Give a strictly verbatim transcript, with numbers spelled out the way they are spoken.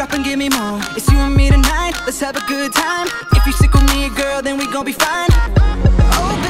drop and give me more. It's you and me tonight, let's have a good time. If you stick with me, girl, then we gon' be fine. Oh,